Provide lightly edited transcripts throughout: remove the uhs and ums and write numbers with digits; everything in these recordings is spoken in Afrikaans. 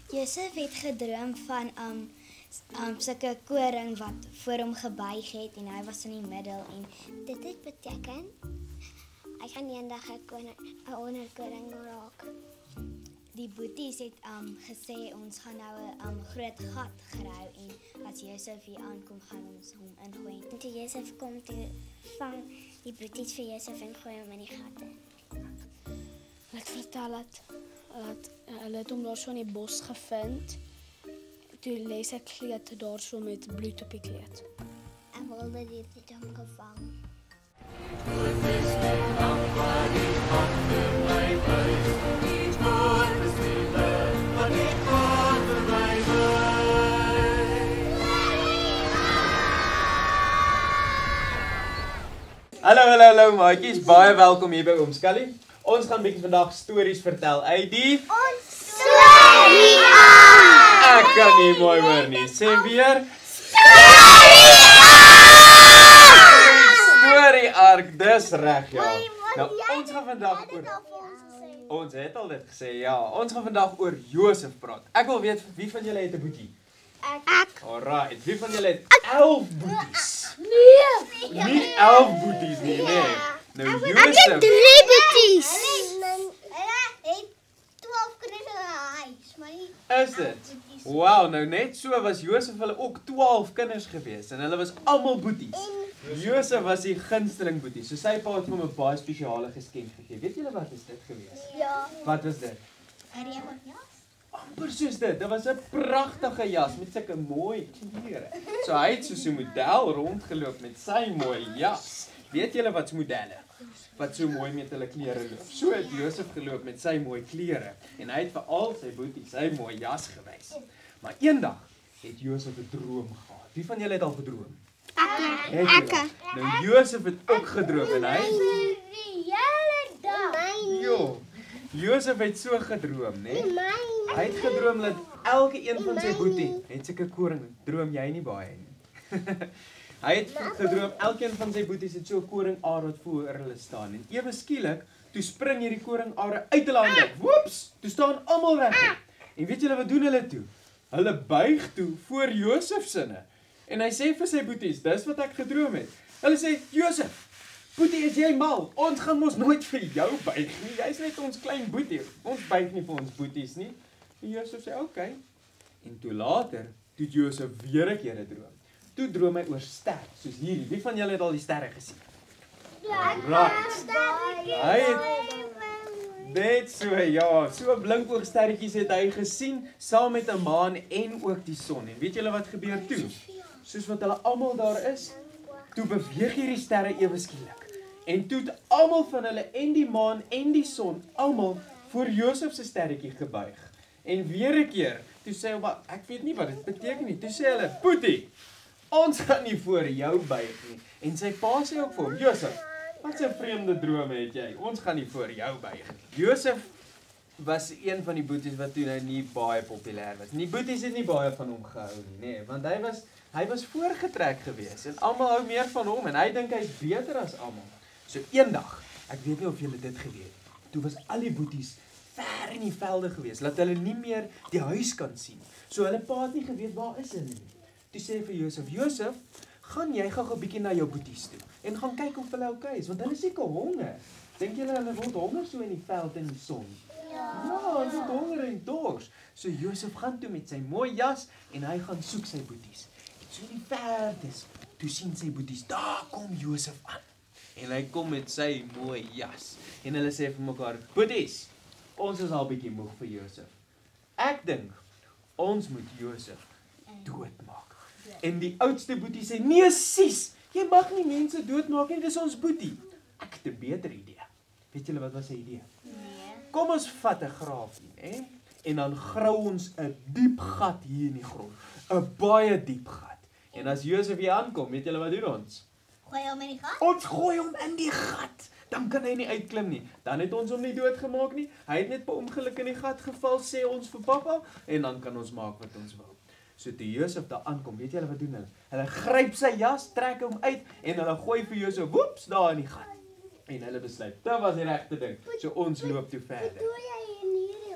Josef het gedroom van sulke koring wat voor hom gebuig het en hy was in die middel en dit het beteken hy gaan eendag 'n onderkoring raak. Die boeties het gesê ons gaan nou 'n groot gat grawe en as Josef hier aankom gaan ons hom ingooi. En toe Josef kom toe vang die boeties vir Josef en gooi hom in die gatte. Ek vertel dat hulle het hom daar so in die bos gevind. Toe lê sy kleed daar so met bloed op die kleed. En wilde dit het hom gevang. Hallo maatjies, baie welkom hier by Oom Schallie. Ons gaan bietjie vandag stories vertel uit die Storie Ark! Ek kan nie mooi hoor nie. Sê weer. Storie Ark, dis reg ja. Nou ons gaan vandag oor Ons het al dit gesê, ja. Ons gaan vandag oor Josef praat. Ek wil weet wie van julle het 'n boetie? Ek. Alright, wie van julle het 11 boeties? Nee. Nie 11 boeties nie, nee. Nou Ek Josef het 3 boeties. Het 12 kinders in 'n huis, maar nie is dit. Wow, nou net so was Josef hulle ook 12 kinders gewees en hulle was almal boeties. Josef was die gunsteling boetie. So sy pa het hom 'n baie spesiale geskenk gegee. Weet julle wat is dit gewees? Ja. Wat was dit? 'n regenjas. Amper soos dit. Dit was 'n pragtige jas met sulke mooi kleure. So hy het soos 'n model rondgeloop met sy mooi jas. Weet julle wat's modelle? Wat so mooi met hulle klere loop. So het Josef geloop met sy mooi klere en hy het vir al sy boeties sy mooi jas gewys. Maar eendag het Josef 'n droom gehad. Wie van julle het al gedroom? Ek. Nou Josef het ook gedroom en hy Jo. Josef het so gedroom, né? Hy het gedroom dat elke een van sy boetie het sulke koring. Droom jy nie baie nie? Hy het gedroom elkeen van sy boeties het so 'n koringare wat voor hulle staan en ewe skielik toe spring hierdie koringare uit hulle hande. Woeps, toe staan almal reg. En weet julle wat doen hulle toe? Hulle buig toe voor Josef sinne. En hy sê vir sy boeties, dis wat ek gedroom het. Hulle sê, Josef, boetie, is jy mal? Ons gaan mos nooit vir jou buig nie. Jy's net ons klein boetie. Ons buig nie vir ons boeties nie. En Josef sê, okay. En toe later, toe Josef weer 'n keer 'n droom. Toe droom hy oor sterre, soos hierdie. Wie van julle het al die sterre gesien? Right. Hy het net so, ja, so blinkoogsterretjies het hy gesien, saam met 'n maan en ook die son. En weet julle wat gebeur toe? Soos wat hulle almal daar is, toe beweeg hierdie sterre ewe skielik. En toe het almal van hulle en die maan en die son, almal voor Josef se sterretjie gebuig. En weer 'n keer, toe sê hy, "Maar ek weet nie wat dit beteken nie." Toe sê hulle, "Boetie, ons gaan nie voor jou buig nie." En sy pa sê ook vir hom, "Josef, wat 'n vreemde drome het jy? Ons gaan nie voor jou buig nie." Josef was een van die boeties wat toe nou nie baie populêr was. Die boeties het nie baie van hom gehou nie, nee, want hy was voorgetrek geweest en almal hou meer van hom en hy dink hy's beter as almal. So eendag, ek weet nie of julle dit geweet het, toe was al die boeties ver in die velde geweest, dat hulle nie meer die huis kan sien. So hulle pa het nie geweet waar is hulle nie. Toe sê hy vir Josef, "Josef, gaan jy gou 'n bietjie na jou boeties toe en gaan kyk of hulle okay is, want hulle is seker honger. Dink julle hulle word honger so in die veld in die son?" Ja, hulle word honger en dors. So Josef gaan toe met sy mooi jas en hy gaan soek sy boeties. En so in die verdes, toe sien sy boeties, daar kom Josef aan. En hy kom met sy mooi jas. En hulle sê vir mekaar, "Boeties, ons is al bietjie moeg vir Josef. Ek dink ons moet Josef doodmaak." En die oudste boetie sê, "Nee, sis, jy mag nie mense doodmaak nie, dis ons boetie." Ek het 'n beter idee. Weet julle wat was sy idee? Kom ons vat 'n graafie, hè? En dan grou ons 'n diep gat hier in die grond. 'n Baie diep gat. En as Josef hier aankom, weet julle wat doen ons? Gooi hom in die gat. Ons gooi hom in die gat. Dan kan hy nie uitklim nie. Dan het ons hom nie doodgemaak nie. Hy het net per ongeluk in die gat geval, sê ons vir pappa, en dan kan ons maak wat ons wil. So toe Josef daar aankom, weet julle wat doen hulle? Hulle gryp sy jas, trek hom uit en hulle gooi vir Josef, woeps, daar in die gat. En hulle besluit, dit was die regte ding. So ons loop toe verder.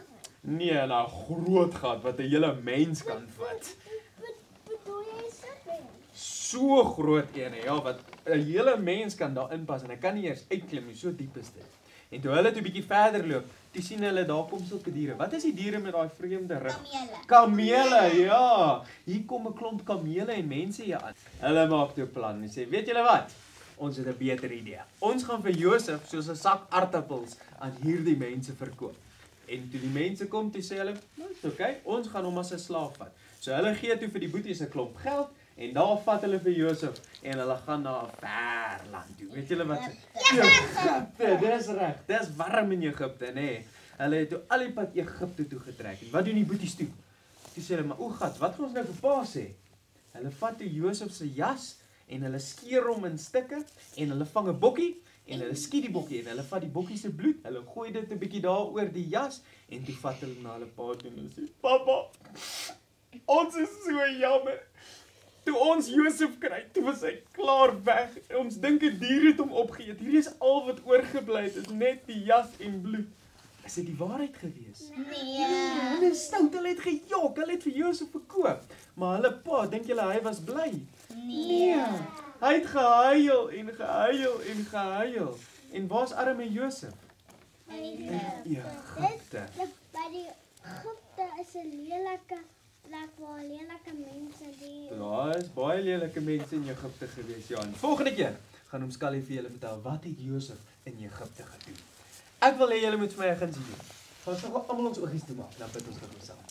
Nee, nou groot gat wat 'n hele mens kan vat. Bedoel jy so? So groot een, ja, wat 'n hele mens kan daar inpas en hy kan nie eers uitklim nie, so diep is dit. En toe hulle toe bietjie verder loop, toe sien hulle daar kom sulke diere. Wat is die diere met daai vreemde rug? Kamele, ja. Hier kom 'n klomp kamele en mense hier aan. Hulle maak toe 'n plan en sê, weet julle wat? Ons het 'n beter idee. Ons gaan vir Josef soos 'n sak aardappels aan hierdie mense verkoop. En toe die mense kom, toe sê hulle, okay, ons gaan hom as 'n slaaf vat. So hulle gee toe vir die boeties 'n klomp geld en daar vat hulle vir Josef en hulle gaan na 'n ver land toe. Weet julle wat? Egipte, dis reg. Dis warm in Egipte, nê? Nee. Hulle het toe al die pad Egipte toe getrek. En wat doen die boeties toe? Toe sê hulle, maar o gat, wat gaan ons nou vir pa sê? Hulle vat toe Josef se jas en hulle skeer hom in stukke en hulle vang 'n bokkie en hulle skiet die bokkie en hulle vat die bokkie se bloed, hulle gooi dit 'n bietjie daar oor die jas en toe vat hulle na hulle pa toe en hulle sê, "Pappa, ons is so jammer. Toe ons Josef kry, toe was hy klaar weg. Ons dink 'n dier het hom opgeëet. Hierdie is al wat oorgebly het, is net die jas en bloed." Is dit die waarheid gewees? Nee. Hulle is stout, hulle het gejok, hulle het vir Josef verkoop. Maar hulle pa, dink julle hy was bly? Nee. Hy het gehuil en gehuil en gehuil. En waar's arme Josef? In Egipte. By die Egipte is 'n lelike plek waar lelike mense die. Daar is baie lelike mense in Egipte gewees, ja. En volgende keer gaan Oom Schallie vir julle vertel wat het Josef in Egipte gedoen. Ek wil hê julle moet vir my 'n gunsie doen. Gaan ons gou almal ons oogies toe maak, dan bid ons gou saam.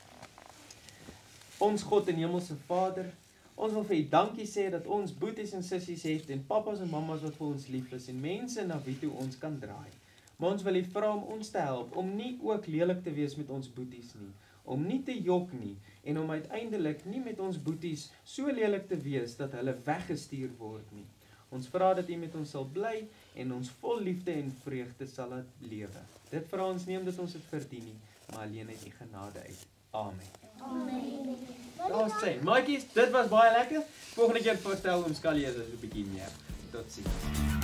Ons God en Hemelse Vader, ons wil vir U dankie sê dat ons boeties en sissies het en pappas en mammas wat vir ons lief is en mense na wie toe ons kan draai. Maar ons wil U vra om ons te help om nie ook lelik te wees met ons boeties nie, om nie te jok nie en om uiteindelik nie met ons boeties so lelik te wees dat hulle weggestuur word nie. Ons vra dat U met ons sal bly en ons vol liefde en vreugde sal laat lewe. Dit vra ons nie omdat ons dit verdien nie, maar alleen uit U genade uit. Amen. Amen. Daar sê, maaitjies, dit was baie lekker. Volgende keer vertel Oom Schallie as 'n bietjie meer. Totsiens.